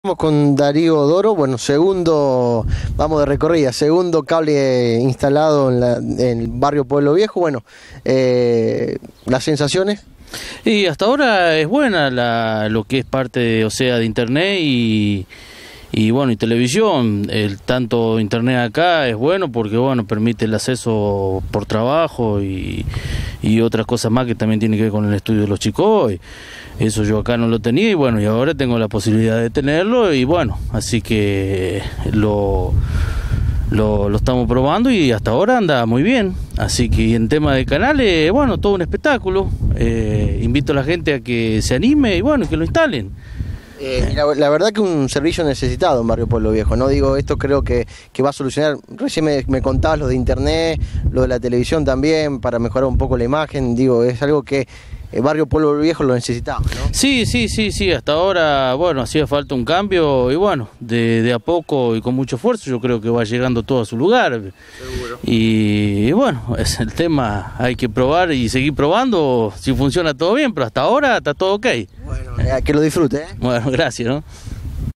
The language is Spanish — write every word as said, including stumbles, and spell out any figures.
Estamos con Darío Doro, bueno, segundo, vamos de recorrida, segundo cable instalado en, la, en el barrio Pueblo Viejo. Bueno, eh, las sensaciones. Y hasta ahora es buena la, lo que es parte de, o sea, de internet y, y bueno, y televisión. El tanto internet acá es bueno porque bueno, permite el acceso por trabajo y, y otras cosas más que también tienen que ver con el estudio de los chicos. Y eso yo acá no lo tenía y bueno, y ahora tengo la posibilidad de tenerlo y bueno, así que lo Lo, lo estamos probando y hasta ahora anda muy bien. Así que en tema de canales, bueno, todo un espectáculo. Eh, invito a la gente a que se anime y bueno, que lo instalen. Eh, la, la verdad que un servicio necesitado en Barrio Pueblo Viejo, ¿no? Digo, esto creo que, que va a solucionar, recién me, me contabas lo de internet, lo de la televisión también, para mejorar un poco la imagen, digo, es algo que el Barrio Pueblo Viejo lo necesitaba, ¿no? Sí, sí, sí, sí, hasta ahora, bueno, hacía falta un cambio y bueno, de, de a poco y con mucho esfuerzo yo creo que va llegando todo a su lugar. Seguro. Y, y bueno, es el tema, hay que probar y seguir probando si funciona todo bien, pero hasta ahora está todo ok. Bueno, eh, que lo disfrute, ¿eh? Bueno, gracias, ¿no?